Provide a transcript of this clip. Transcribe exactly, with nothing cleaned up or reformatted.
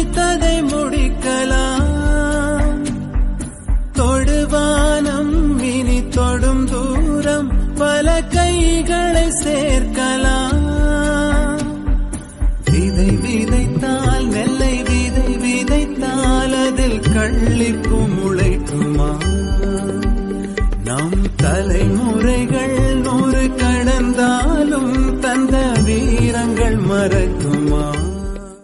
நினைத்ததை முடிக்கலாம். தொடுவானம் இனி தொடும் தூரம் பல கைகளை சேர்க்கலாம். விதை விதைத்தால் நெல்லை விதை விதைத்தால் அதில் கள்ளிப்பு முளைக்குமா? நம் தலைமுறைகள் நூறு கடந்தாலும் தந்த வீரங்கள் மறக்குமா?